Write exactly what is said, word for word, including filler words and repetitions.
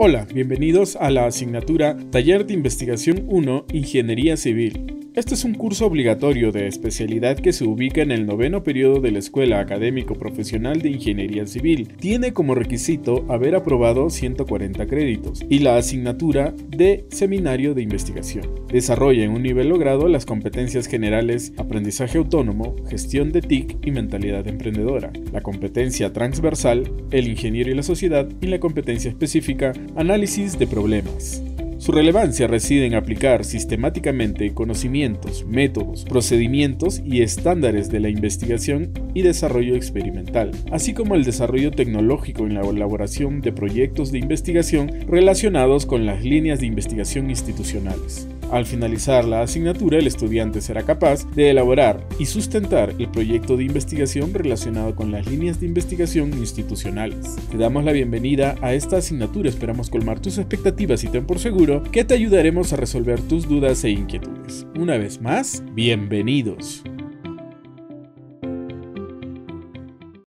Hola, bienvenidos a la asignatura Taller de Investigación uno, Ingeniería Civil. Este es un curso obligatorio de especialidad que se ubica en el noveno periodo de la Escuela Académico Profesional de Ingeniería Civil. Tiene como requisito haber aprobado ciento cuarenta créditos y la asignatura de Seminario de Investigación. Desarrolla en un nivel logrado las competencias generales Aprendizaje Autónomo, Gestión de T I C y Mentalidad Emprendedora, la competencia transversal, el ingeniero y la sociedad y la competencia específica, Análisis de problemas. Su relevancia reside en aplicar sistemáticamente conocimientos, métodos, procedimientos y estándares de la investigación y desarrollo experimental, así como el desarrollo tecnológico en la elaboración de proyectos de investigación relacionados con las líneas de investigación institucionales. Al finalizar la asignatura, el estudiante será capaz de elaborar y sustentar el proyecto de investigación relacionado con las líneas de investigación institucionales. Te damos la bienvenida a esta asignatura, esperamos colmar tus expectativas y ten por seguro que te ayudaremos a resolver tus dudas e inquietudes. Una vez más, bienvenidos.